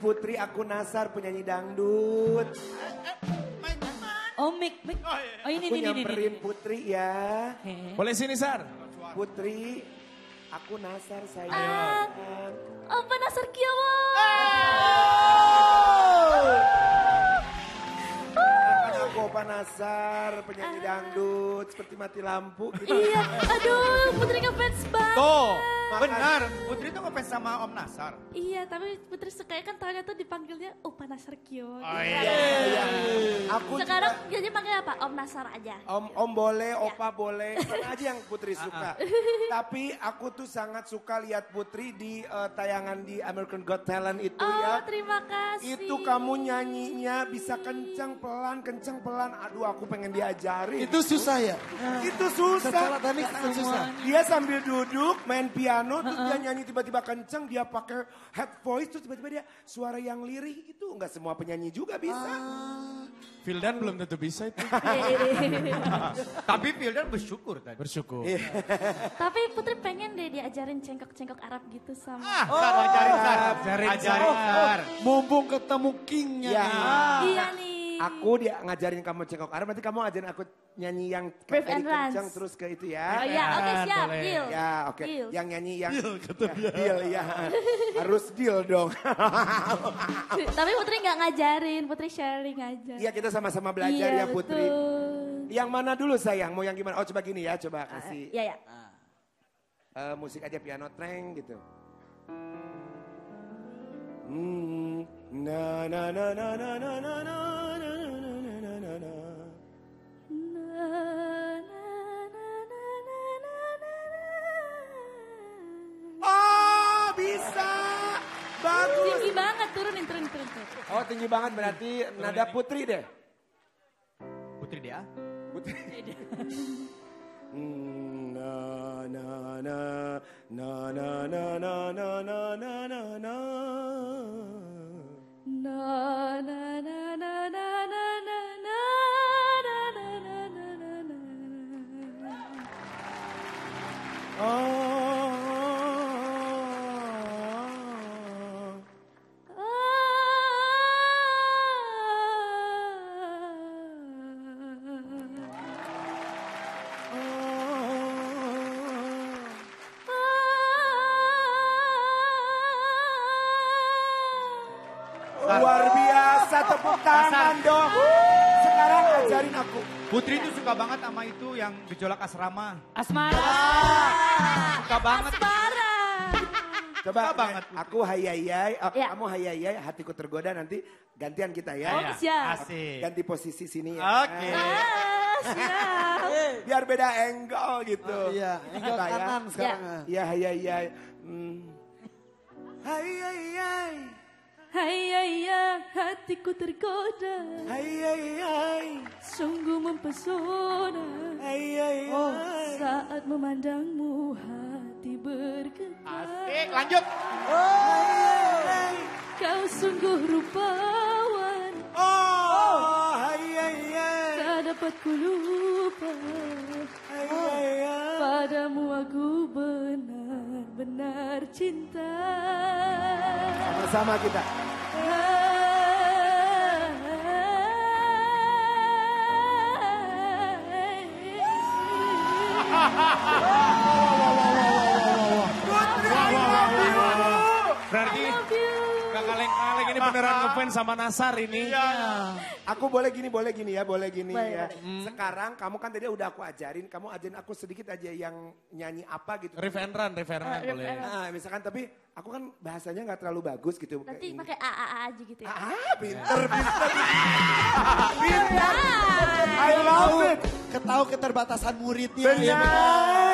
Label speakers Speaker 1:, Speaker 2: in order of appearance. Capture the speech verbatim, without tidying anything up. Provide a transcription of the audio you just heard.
Speaker 1: Putri, aku Nasar, penyanyi dangdut.
Speaker 2: Oh, Mik, Mik. Oh, ini,
Speaker 1: Aku
Speaker 2: ini, ini,
Speaker 1: nyamperin
Speaker 2: ini.
Speaker 1: Putri ya.
Speaker 3: Boleh sini, Sar?
Speaker 1: Putri, aku Nasar sayang.
Speaker 2: Ah, apa Nasar Kiawa?
Speaker 1: Kan aku Opa Nasar, penyanyi dangdut, seperti mati lampu. Gitu.
Speaker 2: Iya, aduh Putri ngefans banget.
Speaker 4: Tuh, benar. Putri tuh ngefans sama Om Nasar.
Speaker 2: Iya, tapi Putri suka kan tahunya tuh dipanggilnya Opa Nasar Kyo.
Speaker 4: Oh,
Speaker 1: Iya, iya. Aku
Speaker 2: Sekarang
Speaker 1: juga,
Speaker 2: jadi panggil apa? Om Nasar aja.
Speaker 1: Om Om boleh, Opa boleh, mana aja yang Putri suka. Tapi aku tuh sangat suka lihat Putri di eh, tayangan di American Got Talent itu
Speaker 2: Oh,
Speaker 1: ya.
Speaker 2: terima kasih.
Speaker 1: Itu kamu nyanyinya bisa kencang pelan, kencang pelan. Aduh, aku pengen diajarin.
Speaker 5: Itu susah ya?
Speaker 1: Itu susah.
Speaker 5: Secara teknik sangat susah.
Speaker 1: Dia sambil duduk main piano, terus dia nyanyi tiba-tiba kencang, dia pakai head voice, terus tiba-tiba dia suara yang lirih. Itu nggak semua penyanyi juga bisa.
Speaker 3: Vildan belum tentu bisa itu.
Speaker 4: Tapi Vildan bersyukur tadi.
Speaker 3: Bersyukur.
Speaker 2: Tapi Putri pengen deh diajarin cengkok-cengkok Arab gitu sama.
Speaker 4: Ah, Sar, ajarin Sar.
Speaker 3: Ajarin,
Speaker 4: Ajarin Sar.
Speaker 5: Mumpung ketemu kingnya.
Speaker 1: Ya.
Speaker 5: nih.
Speaker 2: Iya nih.
Speaker 1: Aku dia ngajarin kamu cengkok Arab, nanti kamu ajarin aku nyanyi yang
Speaker 2: Brave
Speaker 1: tadi
Speaker 2: and Runs.
Speaker 1: kencang terus ke itu
Speaker 2: Oh
Speaker 1: ya.
Speaker 2: iya, oke siap,
Speaker 3: boleh.
Speaker 2: deal.
Speaker 1: Ya oke,
Speaker 2: Deal.
Speaker 1: yang nyanyi yang ya, deal ya, harus deal dong.
Speaker 2: Tapi Putri nggak ngajarin, Putri sharing aja.
Speaker 1: Iya kita sama-sama belajar
Speaker 2: Iya,
Speaker 1: ya Putri.
Speaker 2: betul.
Speaker 1: Yang mana dulu sayang, mau yang gimana? Oh coba gini ya, coba kasih
Speaker 2: Iya, ya.
Speaker 1: eh, musik aja piano treng gitu. Hmm, na na na na na na na na na na na na na. Oh bisa, bagus.
Speaker 2: Tinggi banget, turunin, turunin, turunin. turunin.
Speaker 1: Oh tinggi banget berarti nada Putri deh.
Speaker 4: Putri dia.
Speaker 1: Putri. Hmm, na na na na na na na na na na na na.
Speaker 2: Na na na na na na na na na na na na na na.
Speaker 1: Oh. Luar biasa, tepuk tangan dong. Sekarang ajarin aku.
Speaker 4: Putri tuh suka banget sama itu yang gejolak asrama.
Speaker 2: Asmara.
Speaker 4: Suka banget.
Speaker 2: Asmara.
Speaker 1: Coba
Speaker 4: Suka banget, Putri.
Speaker 1: aku hayayay, oh,
Speaker 2: Ya.
Speaker 1: kamu hayayay, hatiku tergoda, nanti gantian kita ya.
Speaker 2: Oh,
Speaker 4: Ya,
Speaker 2: siap.
Speaker 4: Asik.
Speaker 1: Ganti posisi sini ya.
Speaker 4: Oke.
Speaker 2: Ah, siap.
Speaker 1: Biar beda angle gitu.
Speaker 5: Oh, iya, angle
Speaker 1: Kita ya.
Speaker 5: kanan sekarang. ah.
Speaker 1: Iya hayayay. Hmm. Hayayay.
Speaker 2: Hai ayah, hatiku tergoda,
Speaker 1: Hayayay.
Speaker 2: sungguh mempesona.
Speaker 1: Hayayay.
Speaker 2: Oh, saat memandangmu hati bergetar.
Speaker 4: Asik, lanjut.
Speaker 1: Hayayay.
Speaker 2: Kau sungguh rupawan,
Speaker 1: Oh, hayayay.
Speaker 2: tak dapat ku lupa.
Speaker 1: Hayayay.
Speaker 2: Padamu aku benar-benar cinta.
Speaker 1: Sama-sama kita.
Speaker 3: Berarti gak kaleng-kaleng ini beneran ngefans sama Nasar ini.
Speaker 1: Aku boleh gini, boleh gini ya, boleh gini
Speaker 2: Boleh,
Speaker 1: ya.
Speaker 2: boleh.
Speaker 1: Sekarang kamu kan tadi udah aku ajarin, kamu ajarin aku sedikit aja yang nyanyi apa gitu.
Speaker 3: Riff and run, riff and run
Speaker 2: Oh, riff
Speaker 3: boleh.
Speaker 2: and run.
Speaker 1: Nah, misalkan tapi aku kan bahasanya nggak terlalu bagus gitu.
Speaker 2: Nanti
Speaker 1: kayak ini.
Speaker 2: pakai A A A aja gitu ya.
Speaker 1: Ah, pinter, pinter. Pinter. I love it.
Speaker 5: Ketahu keterbatasan muridnya.
Speaker 1: Benar.